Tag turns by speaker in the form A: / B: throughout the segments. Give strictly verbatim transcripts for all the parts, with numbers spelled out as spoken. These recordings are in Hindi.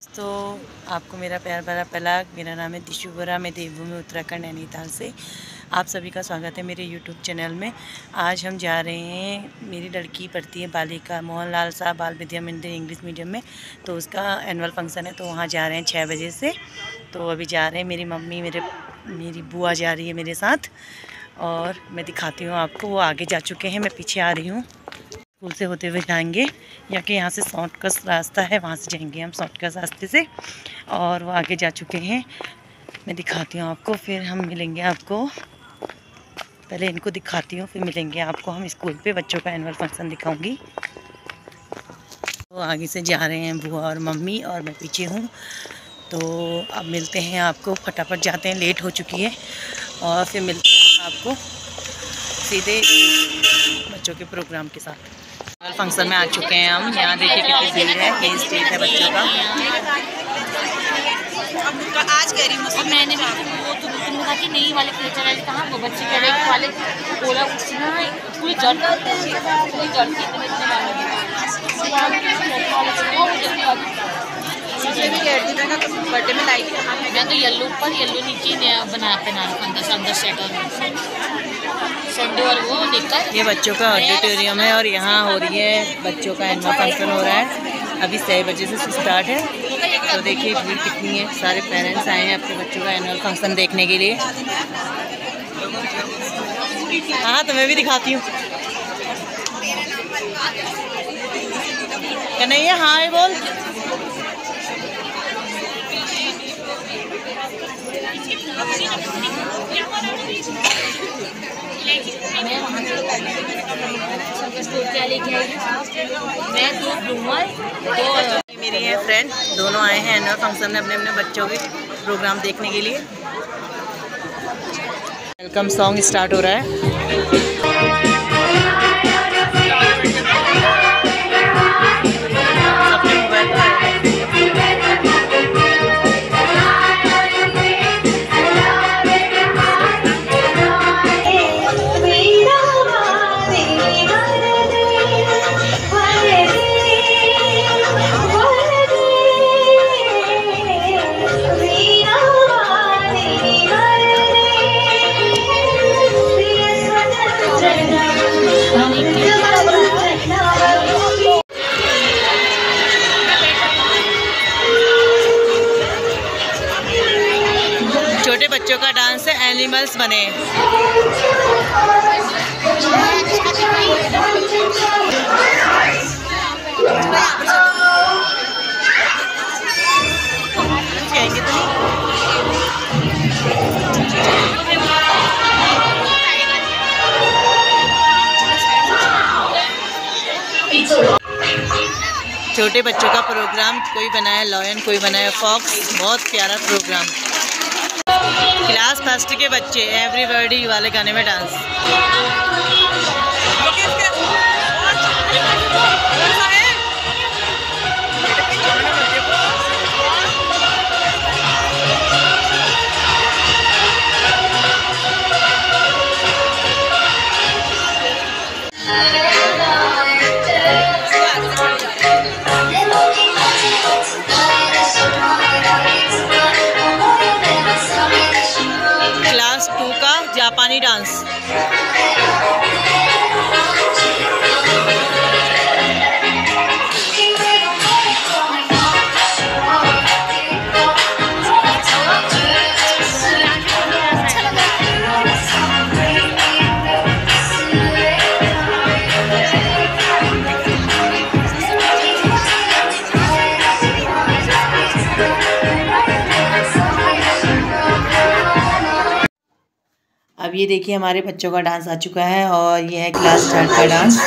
A: तो आपको मेरा प्यार भरा पलाग। मेरा नाम है दिशु बोरा। मैं देवभूमि उत्तराखंड नैनीताल से आप सभी का स्वागत है मेरे यूट्यूब चैनल में। आज हम जा रहे हैं, मेरी लड़की पढ़ती है बालिका मोहन लाल साहब बाल विद्या मंदिर इंग्लिश मीडियम में, तो उसका एनुअल फंक्शन है, तो वहाँ जा रहे हैं छः बजे से। तो अभी जा रहे हैं, मेरी मम्मी मेरे मेरी बुआ जा रही है मेरे साथ, और मैं दिखाती हूँ आपको। वो आगे जा चुके हैं, मैं पीछे आ रही हूँ। स्कूल से होते हुए जाएंगे, या कि यहाँ से शॉर्टकट रास्ता है, वहाँ से जाएंगे हम शॉर्टकट रास्ते से, और वो आगे जा चुके हैं। मैं दिखाती हूँ आपको, फिर हम मिलेंगे आपको। पहले इनको दिखाती हूँ, फिर मिलेंगे आपको हम स्कूल पे। बच्चों का एनुअल फंक्शन दिखाऊंगी। तो आगे से जा रहे हैं बुआ और मम्मी, और मैं पीछे हूँ। तो अब मिलते हैं आपको, फटाफट जाते हैं, लेट हो चुकी है, और फिर मिलते हैं आपको सीधे बच्चों के प्रोग्राम के साथ। फंक्शन में आ चुके हैं हम। यहाँ देखिए कितनी भीड़ है। ये स्टेज है बच्चों का।
B: आज कह रही हूँ मैंने भी वो तुम तुम कहा कि नहीं वाले कल्चर है, कहाँ वो बच्चे कह रहे हैं वाले बोला उठना पूरी जड़ पूरी जड़ की बर्थडे में लाई। मैं तो येलो ऊपर येलो नीचे बना पहना रखा अंदर अंदर स्वेटर संडे और वो लेकर।
A: ये बच्चों का ऑडिटोरियम है, और यहाँ हो रही है बच्चों का एनुअल फंक्शन हो रहा है। अभी छः बजे से स्टार्ट है। तो देखिए भीड़ कितनी है। सारे पेरेंट्स आए हैं अपने बच्चों का एनुअल फंक्शन देखने के लिए। हाँ, तो मैं भी दिखाती हूँ। कन्हैया हाय बोल।
B: मैं वहाँ से क्या लेके आई, मैं दूध लूँगा।
A: तो मेरी है फ्रेंड, दोनों आए हैं एनुअल फंक्शन में अपने अपने बच्चों के प्रोग्राम देखने के लिए। वेलकम सॉन्ग स्टार्ट हो रहा है। छोटे बच्चों का डांस है, एनिमल्स बने। छोटे बच्चों का प्रोग्राम, कोई बनाया लॉयन, कोई बनाया फॉक्स। बहुत प्यारा प्रोग्राम। क्लास फर्स्ट के बच्चे एवरीबॉडी वाले गाने में डांस। क्लास टू का जापानी डांस। अब ये देखिए हमारे बच्चों का डांस आ चुका है, और ये है क्लास थर्ड का डांस।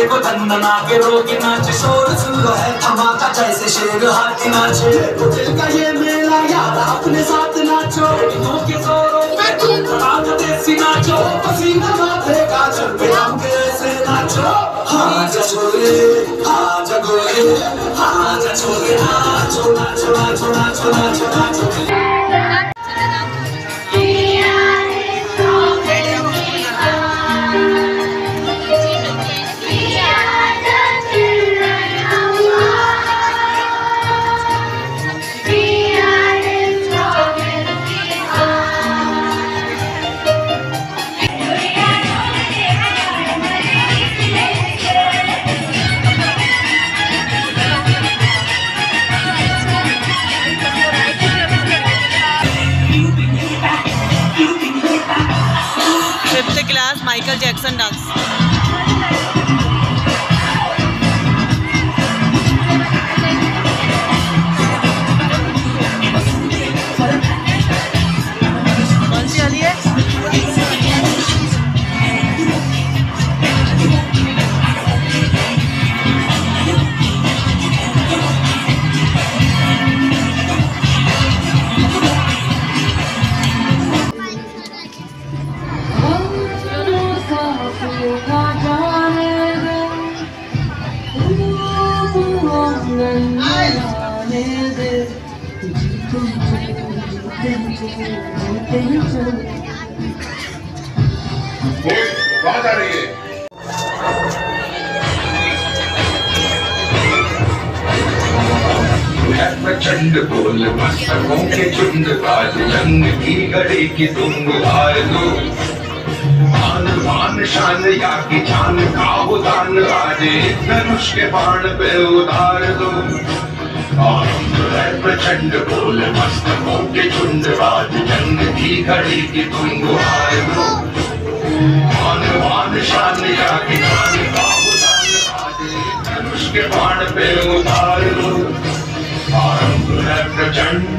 C: देखो धंधना के रोगी नाच, शोर सुन लो है धमाका जैसे शेर हाथी नाचे। दिल का ये मेला यार अपने साथ नाचो, के जोरों पे तुम धड़ाका देसी नाचो, पसीना माथे का चल पे हम कैसे नाचो। हाँ जा छोरे, हाँ जा गोरे, हाँ जा छोरे, नाचो नाचो नाचो नाचो नाचो नाचो।
A: Fifth class Michael Jackson dance. कौन सी वाली है?
D: बात आ रही है। प्रचंड बोल मस्तकों के झुंड, आज जंग की घड़ी की तुम उधार दो। आन बान शान या की जान का उदान, आज धनुष के बाण पे उधार दो। आरंभ है प्रचंड बोल मस्तकों के झुंड, आज जंग की घड़ी की तुम उधार दो। आन बान शान या की जान का उदान, आज धनुष के बाण पे उधार दो। आरंभ है प्रचंड।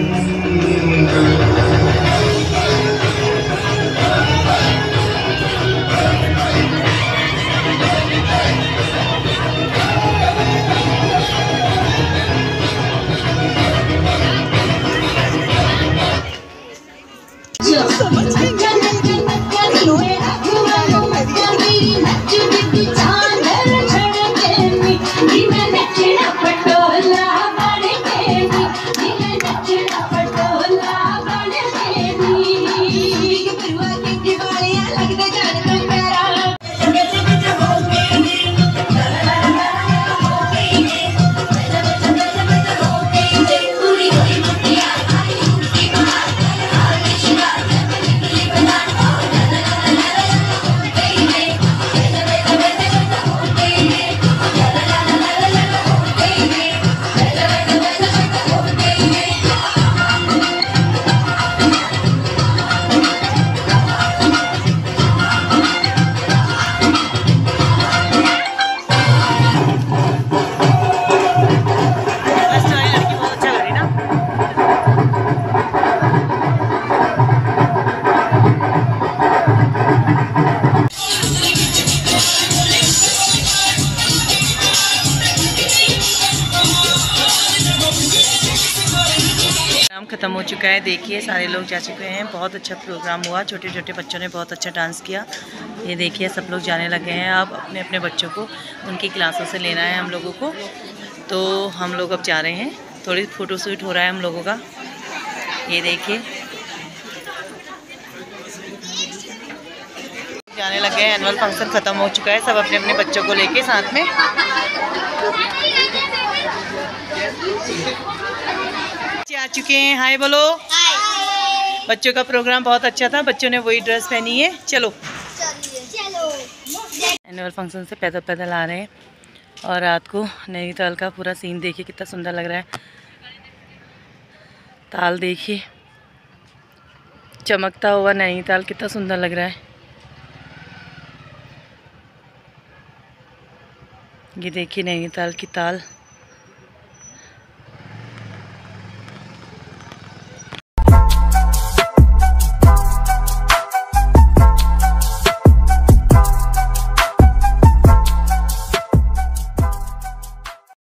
A: ख़त्म हो चुका है। देखिए सारे लोग जा चुके हैं। बहुत अच्छा प्रोग्राम हुआ। छोटे छोटे बच्चों ने बहुत अच्छा डांस किया। ये देखिए सब लोग जाने लगे हैं। अब अपने अपने बच्चों को उनकी क्लासों से लेना है हम लोगों को। तो हम लोग अब जा रहे हैं। थोड़ी फ़ोटो शूट हो रहा है हम लोगों का। ये देखिए जाने लगे हैं। एनुअल फंक्शन ख़त्म हो चुका है। सब अपने अपने बच्चों को लेके साथ में आ चुके हैं। हाय बोलो। हाय। बच्चों का प्रोग्राम बहुत अच्छा था। बच्चों ने वही ड्रेस पहनी है। चलो चलो। एनुअल फंक्शन से पैदल पैदल आ रहे हैं और रात को नैनीताल का पूरा सीन देखिए कितना सुंदर लग रहा है। ताल देखिए चमकता हुआ नैनीताल कितना सुंदर लग रहा है। ये देखिए नैनीताल की ताल।